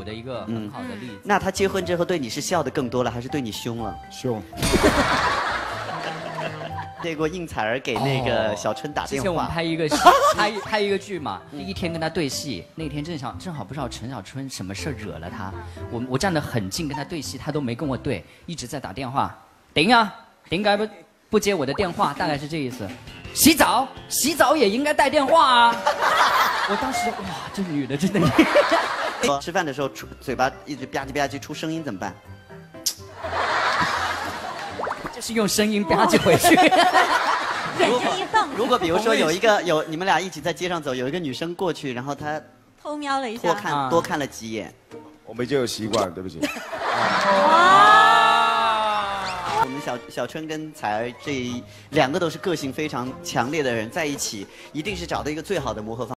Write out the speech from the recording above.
的一个很好的例子。 那他结婚之后对你是笑的更多了，还是对你凶了？ 凶。 结果应采儿给那个小春打电话。 之前我们拍一个剧嘛，第一天跟他对戏，那天正好不知道陈小春什么事惹了他，我站得很近跟他对戏，他都没跟我对，一直在打电话，顶啊，顶该不接我的电话，大概是这意思。洗澡也应该带电话啊！我当时哇，这女的真的。 吃饭的时候嘴巴一直吧唧吧唧出声音怎么办？ 就是用声音吧唧回去。 眼睛一瞪。 如果比如说你们俩一起在街上走，有一个女生过去，然后她偷瞄了一下， 多看了几眼。 我们已经有习惯，对不起。 我们小春跟采儿这2个都是个性非常强烈的人，在一起一定是找到一个最好的磨合方法。